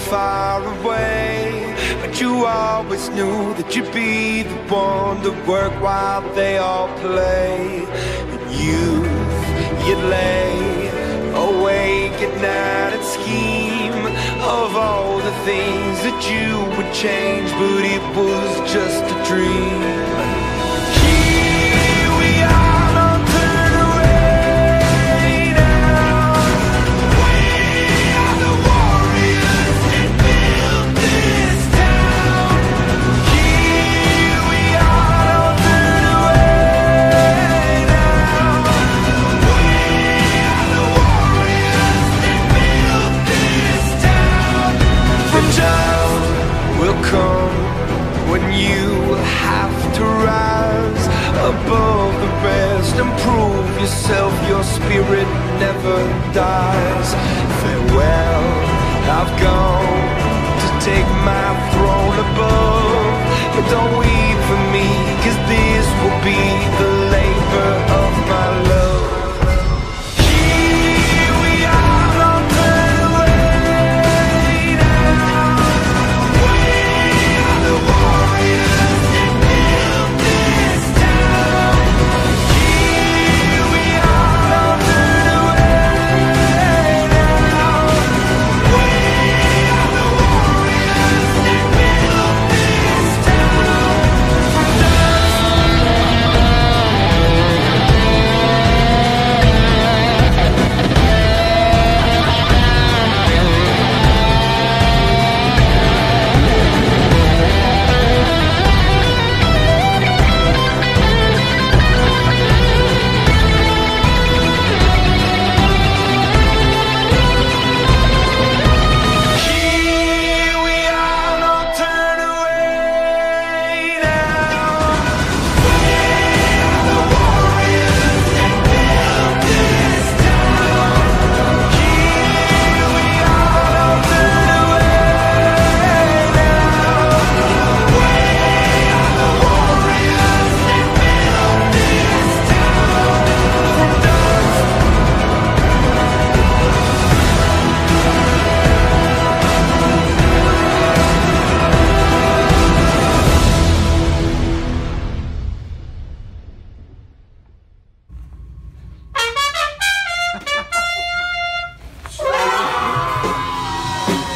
far away, but you always knew that you'd be the one to work while they all play. In youth, you'd lay awake at night and scheme of all the things that you would change, but it was just a dream. Here we are, don't turn away now. We are the warriors that built this town. Here we are, don't turn away now. We are the warriors that built this town. The time will come when you will have to rise above the rest and prove yourself. Your spirit never dies. Farewell, I've gone to take my throne above, but don't weep for me,